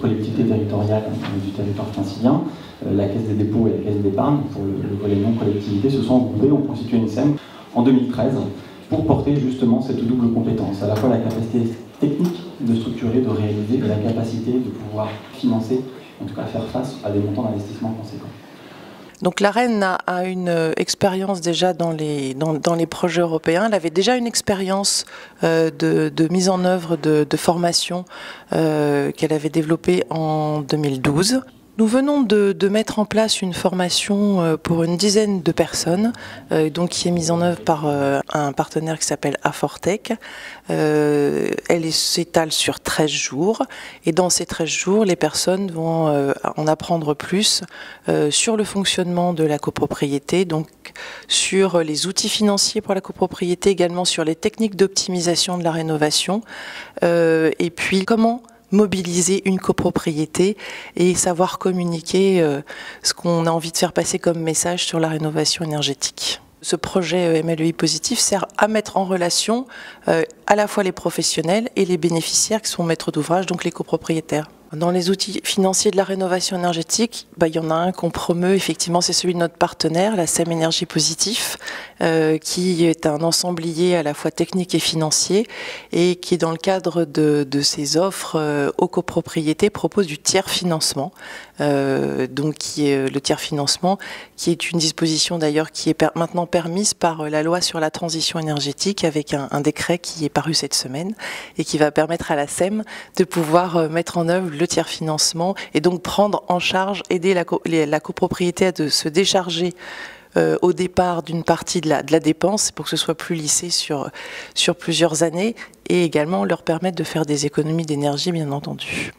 collectivités territoriales du territoire francilien, la Caisse des dépôts et la Caisse d'épargne, pour le volet non-collectivité, se sont regroupés, ont constitué une SEM en 2013 pour porter justement cette double compétence, à la fois la capacité technique de structurer, de réaliser, et la capacité de pouvoir financer, en tout cas faire face à des montants d'investissement conséquents. Donc l'AREN a une expérience déjà dans les projets européens. Elle avait déjà une expérience de mise en œuvre de formation qu'elle avait développée en 2012. Nous venons de mettre en place une formation pour une dizaine de personnes, donc qui est mise en œuvre par un partenaire qui s'appelle Afortech. Elle s'étale sur 13 jours et dans ces 13 jours, les personnes vont en apprendre plus sur le fonctionnement de la copropriété, donc sur les outils financiers pour la copropriété, également sur les techniques d'optimisation de la rénovation et puis comment mobiliser une copropriété et savoir communiquer ce qu'on a envie de faire passer comme message sur la rénovation énergétique. Ce projet MLEI Positif sert à mettre en relation à la fois les professionnels et les bénéficiaires qui sont maîtres d'ouvrage, donc les copropriétaires. Dans les outils financiers de la rénovation énergétique, il y en a un qu'on promeut, effectivement, c'est celui de notre partenaire, la SEM Énergie Positif, qui est un ensemblier à la fois technique et financier et qui, dans le cadre de ses offres aux copropriétés, propose du tiers financement. Donc qui est le tiers financement, qui est une disposition d'ailleurs qui est maintenant permise par la loi sur la transition énergétique avec un décret qui est paru cette semaine et qui va permettre à la SEM de pouvoir mettre en œuvre le tiers financement et donc prendre en charge, aider la copropriété à se décharger au départ d'une partie de la dépense pour que ce soit plus lissé sur plusieurs années et également leur permettre de faire des économies d'énergie bien entendu.